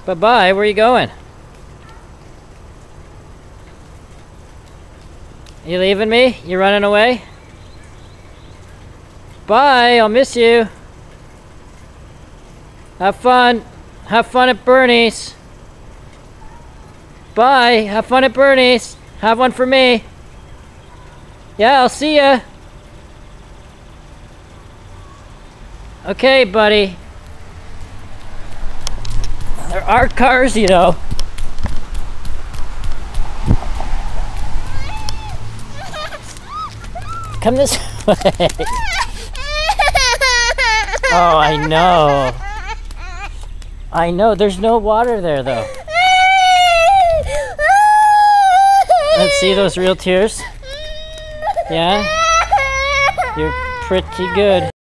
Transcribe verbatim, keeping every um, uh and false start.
Bye-bye. Where are you going? You leaving me? You running away? Bye. I'll miss you. Have fun. Have fun at Bernie's. Bye. Have fun at Bernie's. Have one for me. Yeah, I'll see ya. Okay, buddy. There are cars, you know. Come this way. Oh, I know. I know. There's no water there, though. Let's see those real tears. Yeah? You're pretty good.